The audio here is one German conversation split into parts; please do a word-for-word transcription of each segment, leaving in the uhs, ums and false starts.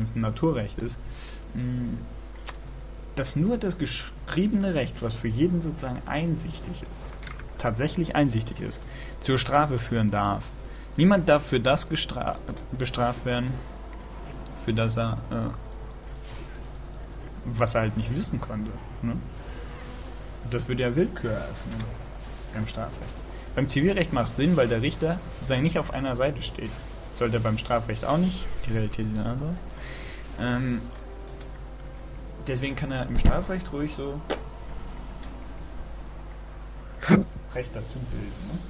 es ein Naturrecht ist, mh, dass nur das geschriebene Recht, was für jeden sozusagen einsichtig ist, tatsächlich einsichtig ist, zur Strafe führen darf. Niemand darf für das gestra- bestraft werden, für das er, äh, was er halt nicht wissen konnte. Ne? Das würde ja Willkür eröffnen beim Strafrecht. Beim Zivilrecht macht Sinn, weil der Richter sozusagen nicht auf einer Seite steht. Sollte er beim Strafrecht auch nicht, die Realität ist anders. Ähm, deswegen kann er im Strafrecht ruhig so Recht dazu bilden. Ne?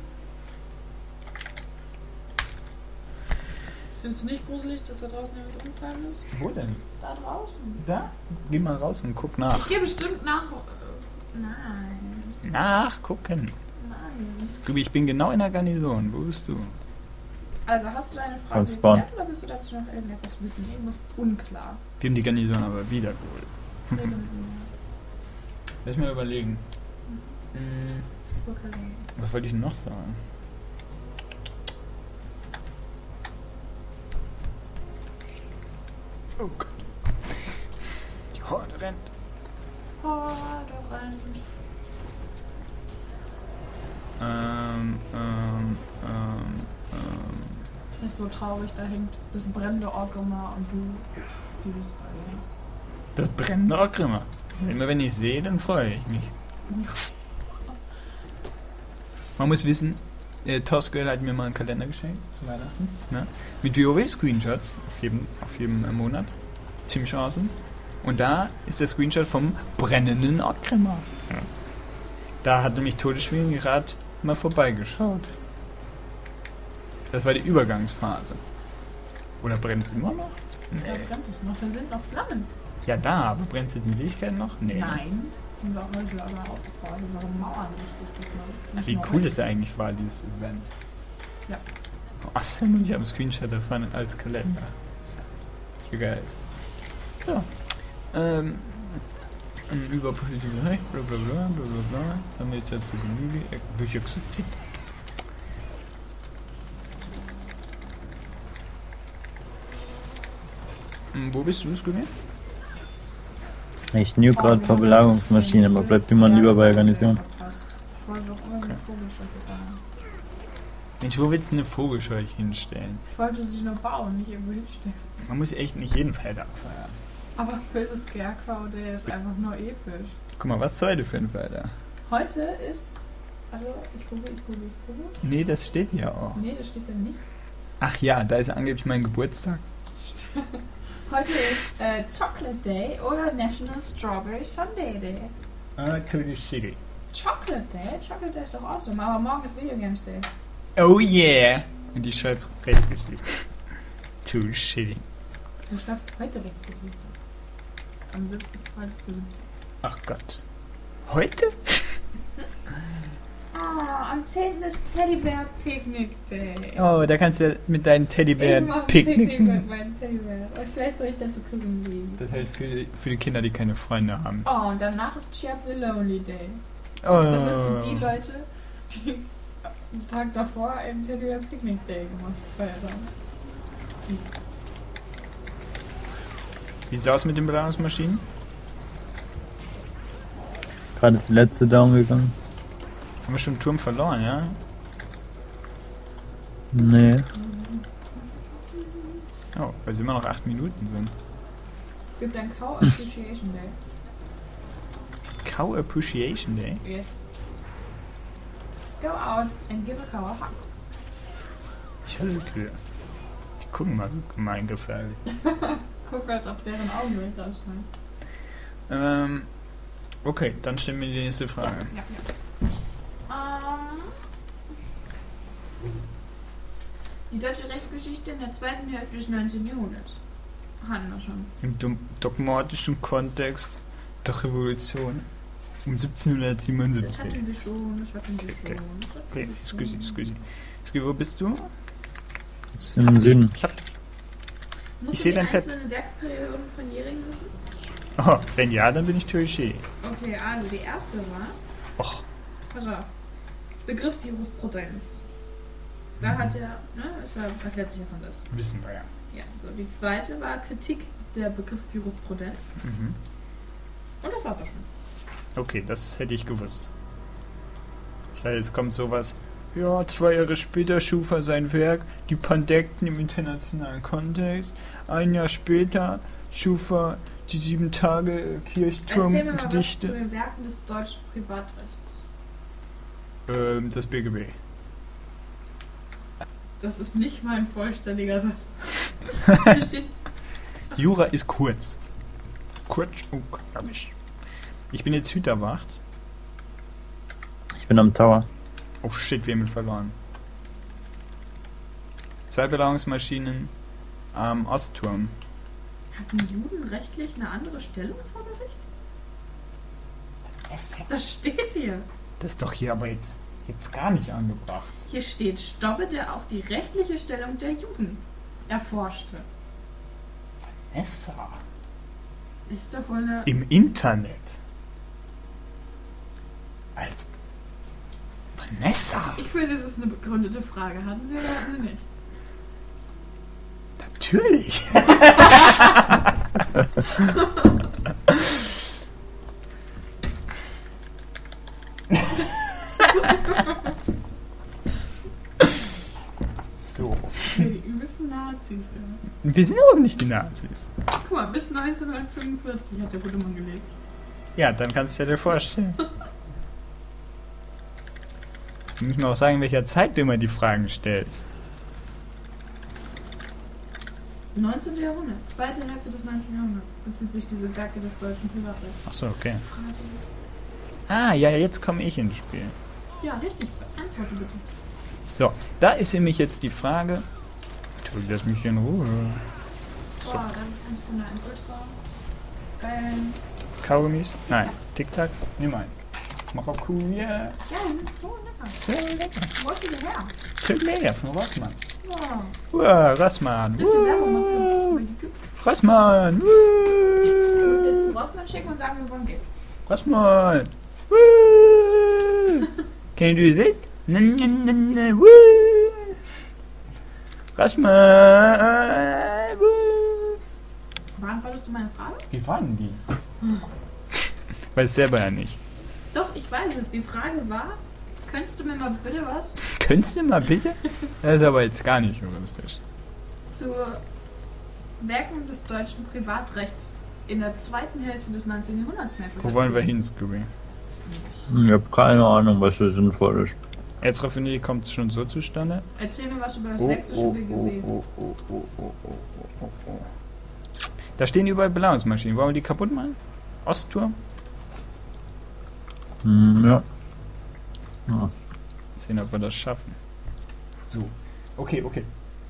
Findest du nicht gruselig, dass da draußen etwas umgefallen ist? Wo denn? Da draußen. Da? Geh mal raus und guck nach. Ich gehe bestimmt nach. äh, Nein. Nachgucken. Nein. Gubi, ich bin genau in der Garnison. Wo bist du? Also hast du deine Am Frage Spawn. geklärt oder willst du dazu noch irgendetwas wissen? Irgendwas unklar. Wir haben die Garnison aber wiedergeholt. Rede mit mir. Lass mir überlegen. Hm, Das ist okay. was wollte ich denn noch sagen? Oh Gott. Die Horde rennt. Oh, da rein. Ähm, ähm, ähm, ähm. Ist so traurig, da hängt das brennende Orgrimmar und du spielst da links. Das brennende Orgrimmar. Immer wenn ich sehe, dann freue ich mich. Man muss wissen, äh, Toskel hat mir mal einen Kalender geschenkt zu Weihnachten. Ne? Mit WoW-Screenshots auf jedem, auf jedem äh, Monat. Ziemlich awesome. Und da ist der Screenshot vom brennenden Orgrimmar. Ja. Da hat nämlich Todesschwingen gerade mal vorbeigeschaut. Das war die Übergangsphase. Oder brennt es immer noch? Da brennt es noch, da sind noch Flammen. Ja, da, aber brennt es jetzt in Wirklichkeit noch? Nee. Nein. Und auch heute aber aufgebaut, warum Mauern richtig Ach, wie cool das eigentlich war, dieses Event. Ja. Ach, Sam und ich haben einen Screenshot davon als Kalender. Wie geil ist. So. Ähm. Über politische Recht, bla bla bla bla bla bla. Das haben wir jetzt ja zu Genüge. Bücher gesagt. Wo bist du, Scooby? Ich nuke gerade ein paar Belagerungsmaschinen, aber bleibt immer lieber bei der Garnison. Ich wollte doch immer eine Vogelscheuche bauen. Mensch, wo willst du eine Vogelscheuche hinstellen? Ich wollte sie nur bauen, nicht irgendwo hinstellen. Man muss echt nicht jeden Feld abfeiern. Aber Bild Scarecrow, der ist einfach nur episch. Guck mal, was ist heute für ein Felder? Heute ist. Also, ich gucke, ich gucke, ich gucke. Nee, das steht ja auch. Nee, das steht da nicht. Ach ja, da ist angeblich mein Geburtstag. Heute ist äh, Chocolate Day oder National Strawberry Sunday Day. Ah, Cody City. Chocolate Day? Chocolate Day ist doch awesome, aber morgen ist Video Games Day. Oh yeah! Und die schreibt Rechtsgeschichte. Too shitty. Du schreibst heute Rechtsgeschichte. Am siebten Heute ist der siebte Ach Gott. Heute? Ah, am zehnten ist Teddybär Picnic Day. Oh, da kannst du ja mit deinen Teddybären Ich mach ein Picknick mit picknicken. meinen Teddybären. Und vielleicht soll ich dazu Kuchen legen. Das hält für, für die Kinder, die keine Freunde haben. Oh, und danach ist Cheer the Lonely Day. Oh. Das ist für die Leute, die den Tag davor einen Teddybär Picnic Day gemacht haben. Wie sieht's aus mit den Belagerungsmaschinen? Gerade ist die letzte down gegangen. Haben wir schon einen Turm verloren, ja? Nee. Oh, weil es immer noch acht Minuten sind. Es gibt einen Cow Appreciation Day. Cow Appreciation Day? Yes. Go out and give a cow a hug. Ich hasse Kühe. Die gucken mal so gemeingefährlich. Guck, als ob deren Augen direkt ausfallen. Ähm, okay, dann stellen wir die nächste Frage. Ja, ja, ja. Ähm, die deutsche Rechtsgeschichte in der zweiten Hälfte des neunzehnten Jahrhunderts. Hatten wir schon. Im dom- dogmatischen Kontext der Revolution um siebzehnhundertsiebenundsiebzig. Das hatten wir schon, das hatten wir Okay, schon. Das hatten Okay, wir scusi, schon. scusi. Scusi, wo bist du? Das ist im Süden. Ich hab... Musst Ich du seh die dein Pad. einzelnen Werkperioden von Jähring wissen? Oh, wenn ja, dann bin ich Türiché. Okay, also die erste war, Och, pass auf, Begriffsjurisprudenz. Wer Mhm. hat ja, ne, ist ja, erklärt sich ja von das. wissen wir ja. Ja, so, die zweite war Kritik der Begriffsjurisprudenz. Mhm. Und das war's auch schon. Okay, das hätte ich gewusst. Das heißt, es kommt sowas. Ja, zwei Jahre später schuf er sein Werk, die Pandekten im internationalen Kontext. Ein Jahr später schuf er die sieben Tage Erzähl mir mal was Kirchturm-Gedichte. zu den Werken des deutschen Privatrechts. Ähm, das B G B. Das ist nicht mal ein vollständiger Satz. Hier steht, Jura ist kurz. Kurz und knackig. Ich bin jetzt Hüterwacht. Ich bin am Tower. Oh shit, wir haben ihn verloren. Zwei Belagerungsmaschinen am Ostturm. hatten Juden rechtlich eine andere Stellung vor Gericht? Das steht hier. Das ist doch hier aber jetzt, jetzt gar nicht angebracht. Hier steht, Stobbe, der auch die rechtliche Stellung der Juden erforschte. Vanessa. Ist doch wohl eine... Im Internet. Also. Vanessa. Ich finde, das ist eine begründete Frage. Hatten Sie oder hatten Sie nicht? Natürlich. So. Okay, die übelsten Nazis. Ja. Wir sind auch nicht die Nazis. Guck mal, bis neunzehnhundertfünfundvierzig hat der gute Mann gelebt. Ja, dann kannst du dir vorstellen. Du musst mir auch sagen, in welcher Zeit du immer die Fragen stellst. neunzehnten. Jahrhundert, zweite Hälfte des neunzehnten. Jahrhunderts bezieht sich diese Werke des deutschen Privatrechts. Achso, okay. Frage. Ah, ja, jetzt komme ich ins Spiel. Ja, richtig. Antworte bitte. So, da ist nämlich jetzt die Frage. Tu, lass mich in Ruhe. Boah, da habe ich eins von der ein Ultra. Geil. Kaugummis? Nein. Tic-Tac? Nimm eins. Maracuja. Ja, das ist so lecker. So lecker. Wo ist diese her? Zu lecker von Rossmann. Wow. Wow, Rossmann. Dürft ihr Werbung machen? Wow. Über die Küche? Rossmann. Du musst jetzt Wow. zu Rossmann schicken und sagen, wir wollen gehen. Rossmann. Wow. Can you do this? Na, na, na, na, woo. Rossmann. Woo. Beantwortest du meine Frage? Wie waren die? Weiß selber ja nicht. Doch, ich weiß es. Die Frage war, könntest du mir mal bitte was Könntest du mal bitte? Das ist aber jetzt gar nicht juristisch. zu Werken des deutschen Privatrechts in der zweiten Hälfte des neunzehnten. Jahrhunderts merken? Wo wollen wir hin, Scooby? Ich habe keine Ahnung, was so sinnvoll ist. Jetzt Raffinerie kommt es schon so zustande. Erzähl mir was über das Oh, sächsische oh, B G oh, B. oh, oh, oh, oh, oh, oh, oh. Da stehen überall Belagerungsmaschinen. Wollen wir die kaputt machen? Ostturm? Hm, ja. ja. Sehen, ob wir das schaffen. So. Okay, okay.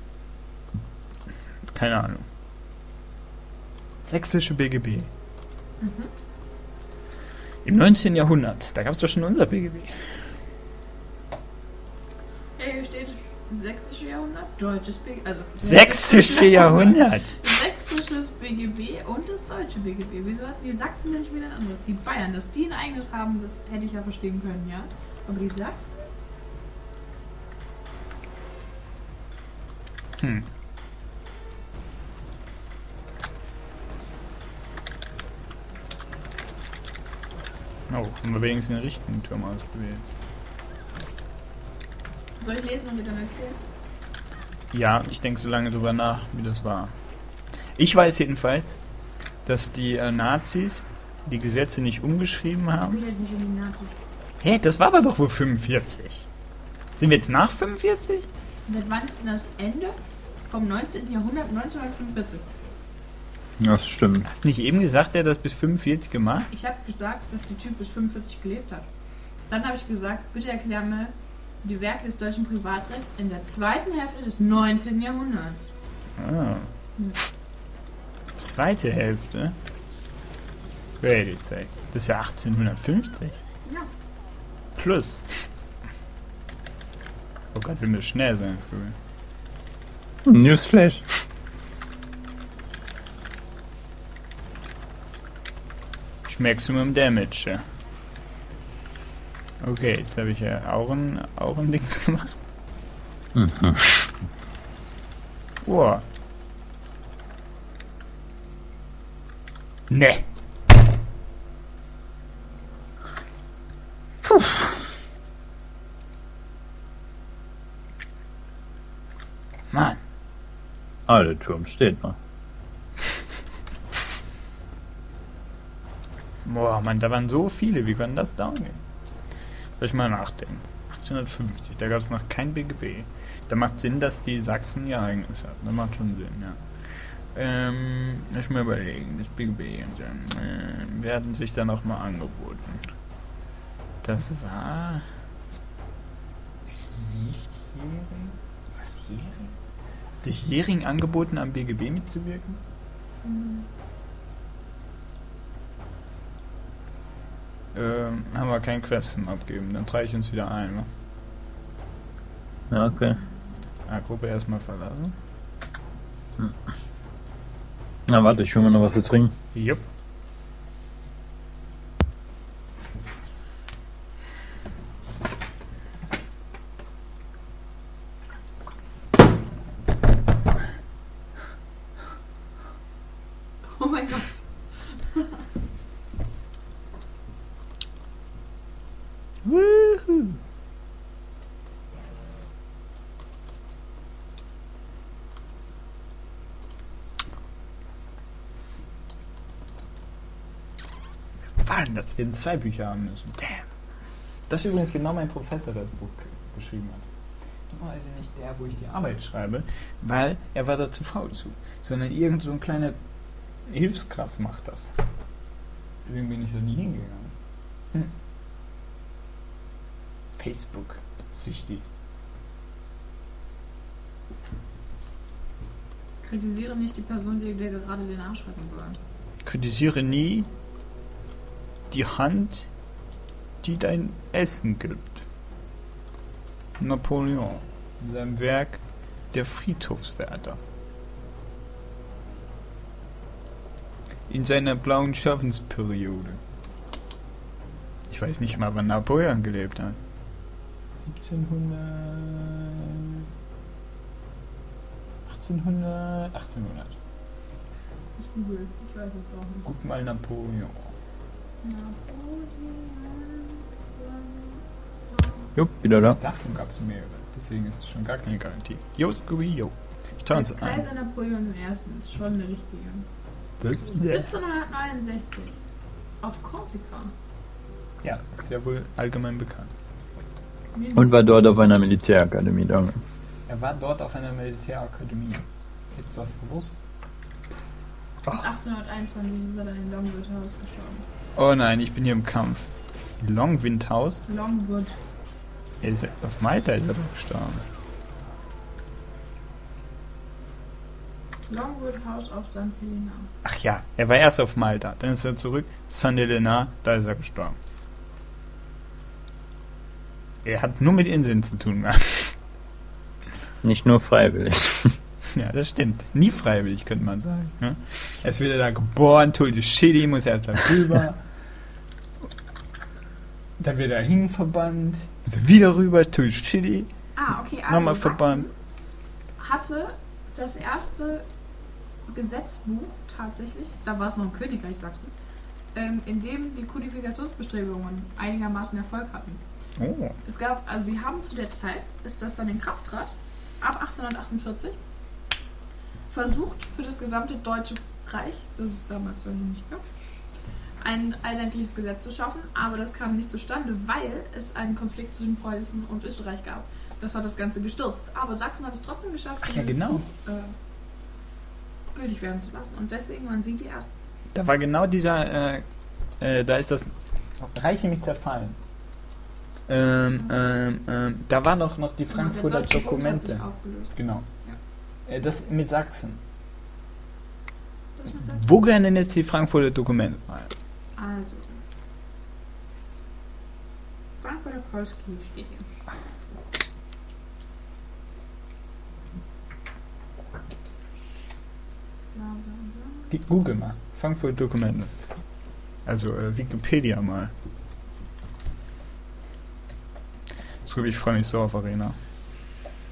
Keine Ahnung. Sächsische B G B. Mhm. Im neunzehnten. Jahrhundert. Da gab es doch schon unser B G B. Ja, hier steht sächsische Jahrhundert, deutsches B G B. Also Sächsische Jahrhundert. sächsisches B G B und das deutsche B G B. Wieso hatten die Sachsen denn schon wieder ein anderes? Die Bayern, dass die ein eigenes haben, das hätte ich ja verstehen können, ja. Aber die Sachsen? Hm. Oh, haben wir wenigstens den richtigen Turm ausgewählt. Soll ich lesen und dir dann erzählen? Ja, ich denke so lange drüber nach, wie das war. Ich weiß jedenfalls, dass die äh, Nazis die Gesetze nicht umgeschrieben Ich haben. will jetzt nicht in die Nazis. Hä, das war aber doch wohl fünfundvierzig. Sind wir jetzt nach fünfundvierzig? Seit wann ist denn das Ende vom neunzehnten. Jahrhundert, neunzehnhundertfünfundvierzig? Das stimmt. Hast nicht eben gesagt, der hat das bis fünfundvierzig gemacht? Ich habe gesagt, dass der Typ bis fünfundvierzig gelebt hat. Dann habe ich gesagt, bitte erklär mir die Werke des deutschen Privatrechts in der zweiten Hälfte des neunzehnten. Jahrhunderts. Ah. Hm. Zweite Hälfte? Wait a sec. Das ist ja achtzehnhundertfünfzig. Ja. Plus. Oh Gott, wir müssen schnell sein, Scooby. Newsflash. Maximum Damage. Ja. Okay, jetzt habe ich ja Auren, Auren-Dings gemacht. Mhm. Wow. Ne. Puh. Mann. Ah, der Turm steht noch. Boah, Mann, da waren so viele. Wie kann das dauern? Soll ich mal nachdenken. achtzehnhundertfünfzig, da gab es noch kein B G B. Da macht Sinn, dass die Sachsen ihr eigenes hatten. Das macht schon Sinn, ja. Ähm, lass mal überlegen. Das B G B. Und dann, äh, wir hatten sich da noch mal angeboten. Das war... Hering? Was, Hering? Hat sich Hering angeboten, am B G B mitzuwirken? Mhm. Ähm, haben wir kein Quest zum Abgeben. Dann trage ich uns wieder ein, ne? Ja, okay. Ja, Gruppe erstmal verlassen. Na, warte, ich hole mir noch was zu trinken. Jupp. Oh mein Gott. Woohoo. Mann, dass wir zwei Bücher haben müssen. Damn. Das ist übrigens genau mein Professor, der das Buch geschrieben hat. Dummerweise nicht der, wo ich die Arbeit schreibe, weil er war da zu faul zu. Sondern irgend so ein kleiner Hilfskraft macht das. Deswegen bin ich da nie hingegangen. Hm. Facebook. Süchtig. Kritisiere nicht die Person, die dir gerade den Arsch retten soll. Kritisiere nie die Hand, die dein Essen gibt. Napoleon. In seinem Werk Der Friedhofswärter. In seiner blauen Schaffensperiode. Ich weiß nicht mal, wann Napoleon gelebt hat. siebzehnhundert... achtzehnhundert... achtzehnhundert. Ich google, ich weiß es auch nicht. Guck mal Napoleon. Napoleon. Jupp, wieder da. Davon gab es mehrere. Deswegen ist es schon gar keine Garantie. Jo, Scooby, jo. Ich trau uns Als ein. Kaiser Napoleon I. ist schon eine richtige. Wirklich? siebzehnhundertneunundsechzig. Auf Korsika. Ja, ist ja wohl allgemein bekannt. Und war dort auf einer Militärakademie, danke. Er war dort auf einer Militärakademie. Hättest du das gewusst? achtzehnhunderteinundzwanzig ist er dann in Longwood House gestorben. Oh nein, ich bin hier im Kampf. Longwind House? Longwood. Er ist, auf Malta ist er doch gestorben. Longwood House auf Sankt Helena. Ach ja, er war erst auf Malta, dann ist er zurück. San Helena, da ist er gestorben. Er hat nur mit Inseln zu tun gehabt. Nicht nur freiwillig. Ja, das stimmt. Nie freiwillig, könnte man sagen. Ne? Er ist wieder da geboren, toll shitty, muss erst da rüber. Dann wird er hinverbannt, also wieder rüber, toll shitty. Ah, okay, also Nochmal Sachsen verbannt. hatte das erste Gesetzbuch tatsächlich, da war es noch ein Königreich Sachsen, ähm, in dem die Kodifikationsbestrebungen einigermaßen Erfolg hatten. Oh. Es gab, also die haben zu der Zeit, bis das dann in Kraft trat, ab achtzehnhundertachtundvierzig, versucht für das gesamte Deutsche Reich, das es damals so nicht gab, ein einheitliches Gesetz zu schaffen, aber das kam nicht zustande, weil es einen Konflikt zwischen Preußen und Österreich gab. Das hat das Ganze gestürzt. Aber Sachsen hat es trotzdem geschafft, Ach ja, dieses genau. Buch, äh, gültig werden zu lassen. Und deswegen waren sie die Ersten. Da war genau dieser, äh, äh, da ist das Reich nämlich zerfallen. Ähm, ähm, ähm, da war doch noch die Frankfurter Der Deutsche Bund hat Dokumente. sich aufgelöst. Genau. Äh, das mit Sachsen. Das mit Sachsen. Wo gehören denn jetzt die Frankfurter Dokumente rein? Also. Frankfurter Polski steht hier. Bla, bla, bla. Die- Google mal. Frankfurter Dokumente. Also äh, Wikipedia mal. So, ich freue mich so auf Arena.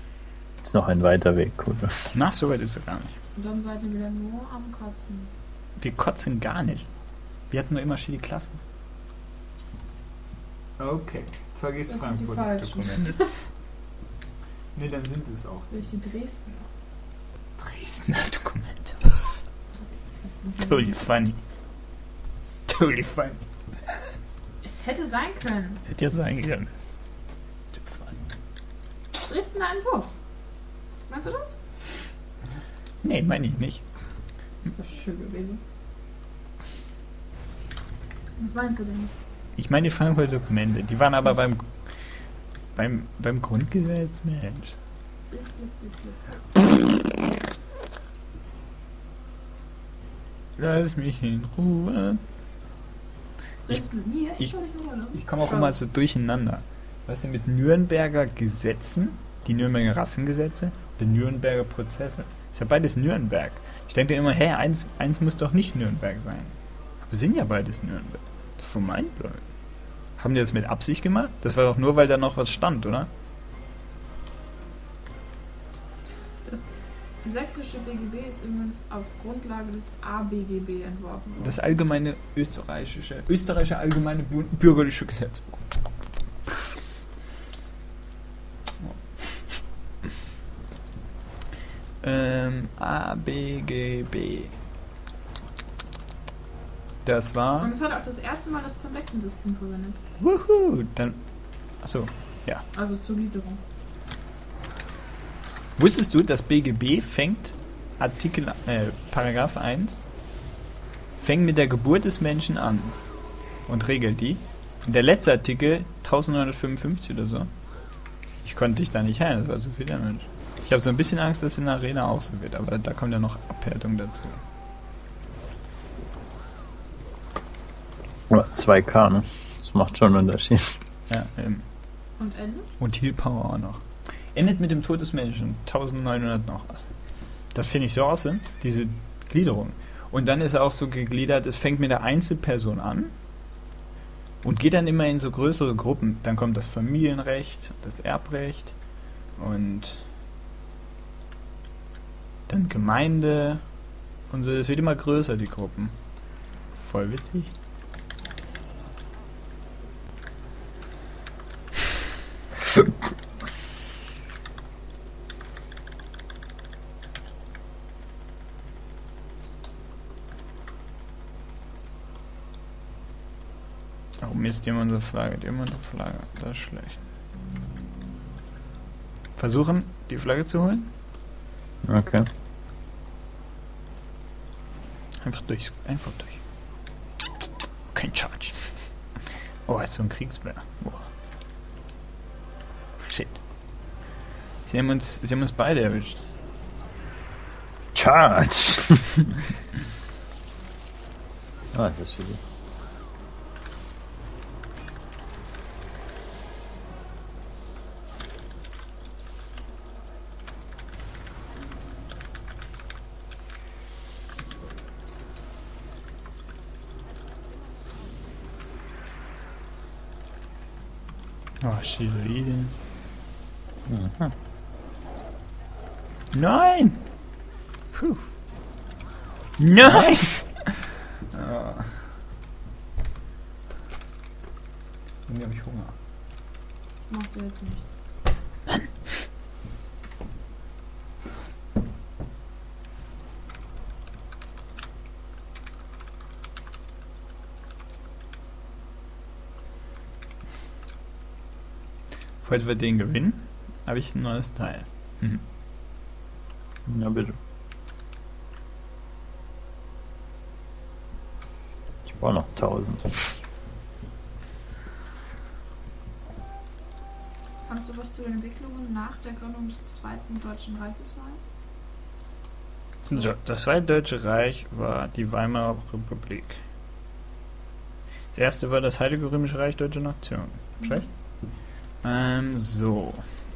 Ist noch ein weiter Weg, cool. Na, so weit ist er gar nicht. Und dann seid ihr wieder nur am Kotzen. wir kotzen gar nicht. Wir hatten nur immer schöne Klassen. Okay, vergiss Das sind die Frankfurt falschen. Dokumente. Ne, dann sind es auch Welche Dresden? Dresdner Dokumente. Totally funny. Totally funny. Es hätte sein können. Hätte ja sein können. Dresdner Entwurf. Meinst du das? Nee, meine ich nicht. Das ist doch schön gewesen. Was meinst du denn? Ich meine die Frankfurter Dokumente. Die waren aber beim beim beim Grundgesetz, Mensch. Lass mich in Ruhe. Redest du mit mir? ich- soll dich in Ruhe lassen. Ich komme auch Schau. immer so durcheinander. Weißt du, mit Nürnberger Gesetzen, die Nürnberger Rassengesetze, die Nürnberger Prozesse. Ist ja beides Nürnberg. Ich denke immer, hä, eins, eins muss doch nicht Nürnberg sein. Aber sind ja beides Nürnberg. Das ist voll mindblowing. Haben die das mit Absicht gemacht? Das war doch nur, weil da noch was stand, oder? Das sächsische B G B ist übrigens auf Grundlage des A B G B entworfen worden. Das allgemeine österreichische, österreichische allgemeine Bu- bürgerliche Gesetzbuch. Ähm, A B G B. Das war. Und es hat auch das erste Mal das Konvektensystem verwendet. Wuhu! Dann. Achso. Also zur Gliederung. Wusstest du, dass B G B fängt, Artikel, äh, Paragraph eins, fängt mit der Geburt des Menschen an und regelt die. Und der letzte Artikel, neunzehnhundertfünfundfünfzig oder so, ich konnte dich da nicht heilen, das war so viel Damage. Ich habe so ein bisschen Angst, dass es in der Arena auch so wird, aber da kommt ja noch Abhärtung dazu. Ja, zwei K, ne? Das macht schon einen Unterschied. Ja, ähm, Und Ende? und Heal Power auch noch. Endet mit dem Tod des Menschen, neunzehnhundert noch was. Das finde ich so awesome, diese Gliederung. Und dann ist er auch so gegliedert, es fängt mit der Einzelperson an und geht dann immer in so größere Gruppen. Dann kommt das Familienrecht, das Erbrecht und dann Gemeinde und so. Es wird immer größer, die Gruppen. Voll witzig. Oh Mist, die haben unsere Flagge, die haben unsere Flagge. Das ist schlecht. Versuchen, die Flagge zu holen? Okay. Einfach durch, einfach durch. Kein Charge. Oh, jetzt so ein Kriegsbär. Boah. Shit. Sie haben uns, sie haben uns beide erwischt. Charge! Ah, das ist gut. Oh, Schilderiden. Mhm. Nein! Puh. Nein! Oh. Irgendwie habe ich Hunger. Macht er jetzt nichts. Falls wir den gewinnen, habe ich ein neues Teil. Mhm. Ja, bitte. Ich brauche noch tausend. Kannst du was zu den Entwicklungen nach der Gründung des Zweiten Deutschen Reiches sagen? So, das Zweite Deutsche Reich war die Weimarer Republik. Das erste war das Heilige Römische Reich Deutsche Nation. Vielleicht? Ähm, so.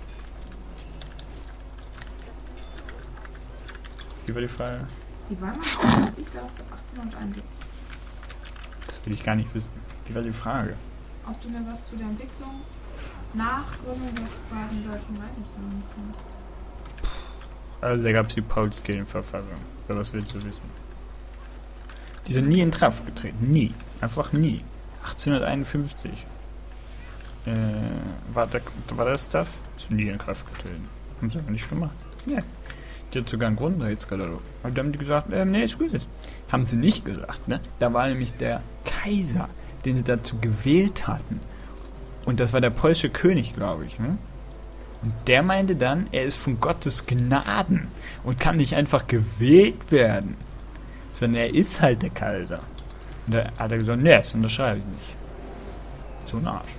Wie war die Frage? Die Weimarer Republik gab es ab achtzehnhunderteinundsiebzig. Das will ich gar nicht wissen. Wie war die Frage? Ob du mir was zu der Entwicklung nach Gründung des Zweiten Deutschen Reiches sagen kannst? Also da gab es die Paulskirchenverfassung. Oder was willst du wissen? Die sind nie in Kraft getreten. Nie. Einfach nie. achtzehnhunderteinundfünfzig. Äh, war, der, war das Stuff? Ist nie in Kraft getreten. Haben sie aber nicht gemacht. Ja. Die hat sogar einen Grundrechtskatalog. Aber dann haben die gesagt, ähm, nee, ist gut. Haben sie nicht gesagt, ne? Da war nämlich der Kaiser, den sie dazu gewählt hatten. Und das war der polnische König, glaube ich, ne? Und der meinte dann, er ist von Gottes Gnaden und kann nicht einfach gewählt werden. Sondern er ist halt der Kaiser. Und da hat er gesagt, nee, das unterschreibe ich nicht. So ein Arsch.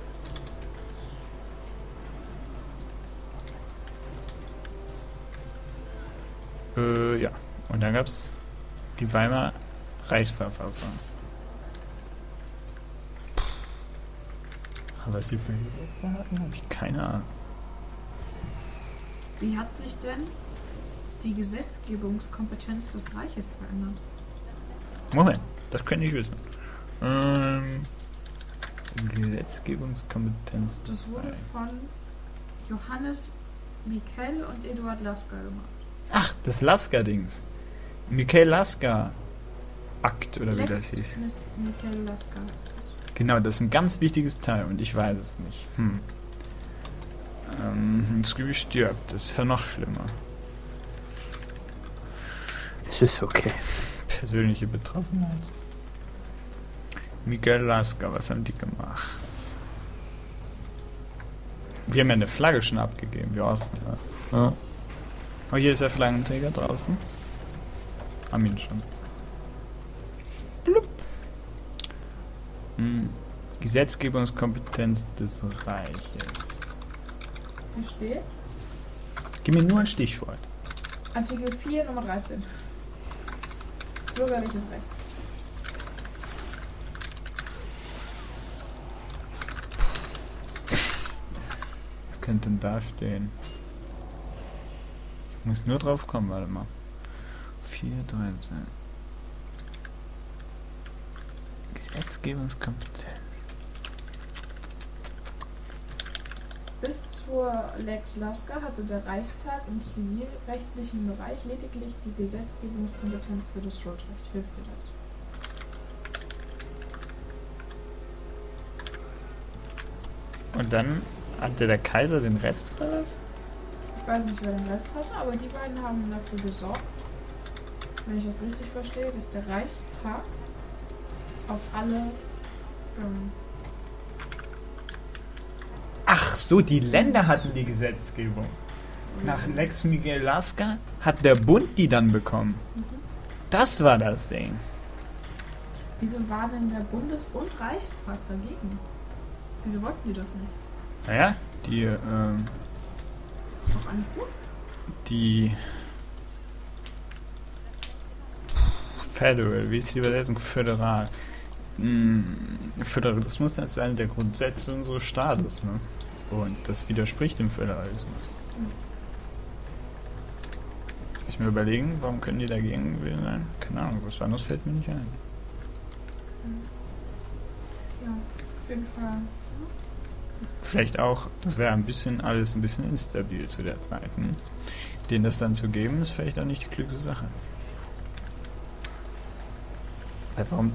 Äh, ja. Und dann gab es die Weimarer Reichsverfassung. Aber was die für Gesetze hatten, habe ich keine Ahnung. Wie hat sich denn die Gesetzgebungskompetenz des Reiches verändert? Moment, das könnte ich wissen. Ähm, Gesetzgebungskompetenz des Das wurde Reiches. von Johannes Miquel und Eduard Lasker gemacht. Ach, das Lasker-Dings. Michael Lasker-Akt, oder wie das hieß. Lex Miquel Lasker heißt das. Genau, das ist ein ganz wichtiges Teil und ich weiß es nicht. Hm. Ähm, Scooby stirbt, das ist ja noch schlimmer. Es ist okay. Persönliche Betroffenheit. Michael Lasker, was haben die gemacht? Wir haben ja eine Flagge schon abgegeben, wir Osten. Ja. Ja. Oh, hier ist der Flaggenträger draußen. Haben ihn schon. Blub. Hm. Gesetzgebungskompetenz des Reiches. Hier steht Gib mir nur ein Stichwort. Artikel vier, Nummer dreizehn. Bürgerliches Recht. Was könnte denn da stehen? Ich muss nur drauf kommen, warte mal. vier, dreizehn. Gesetzgebungskompetenz. Bis zur Lex Lasker hatte der Reichstag im zivilrechtlichen Bereich lediglich die Gesetzgebungskompetenz für das Schuldrecht. Hilft dir das? Und dann hatte der Kaiser den Rest, oder was? Ich weiß nicht, wer den Rest hatte, aber die beiden haben dafür gesorgt, wenn ich das richtig verstehe, dass der Reichstag auf alle ähm, Ach so, die Länder hatten die Gesetzgebung. Nach Lex Michael Lasker hat der Bund die dann bekommen. Mhm. Das war das Ding. Wieso war denn der Bundes- und Reichstag dagegen? Wieso wollten die das nicht? Naja, die, ähm, Ist doch eigentlich gut. die Federal, wie ist die Übersetzung? Föderal. Hm, Föderalismus ist einer der Grundsätze unseres Staates, ne? Und das widerspricht dem Föderalismus. Ich mir überlegen, warum können die dagegen gewesen sein? Keine Ahnung, was anderes fällt mir nicht ein. Ja, auf jeden Fall. Vielleicht auch, das wäre ein bisschen alles ein bisschen instabil zu der Zeit. Hm? Denen das dann zu geben, ist vielleicht auch nicht die klügste Sache. Weil warum?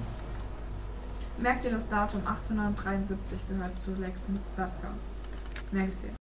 Merkt ihr das Datum achtzehnhundertdreiundsiebzig gehört zu Lex Lasker. Merkst dir.